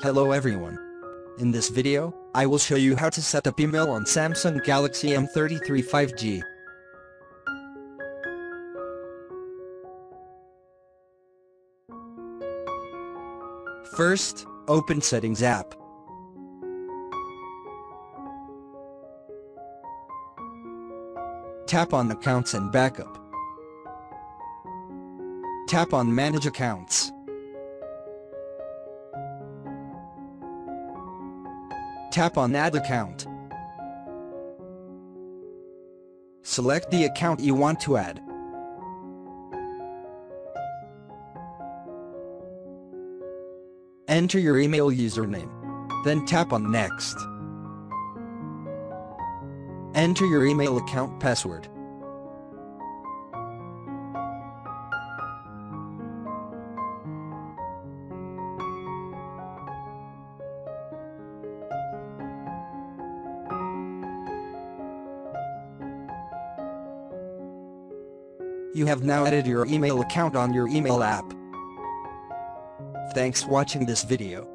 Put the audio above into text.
Hello everyone. In this video, I will show you how to set up email on Samsung Galaxy M33 5G. First, open Settings app. Tap on Accounts and Backup. Tap on Manage Accounts. Tap on Add Account. Select the account you want to add. Enter your email username. Then tap on Next. Enter your email account password. You have now added your email account on your email app. Thanks for watching this video.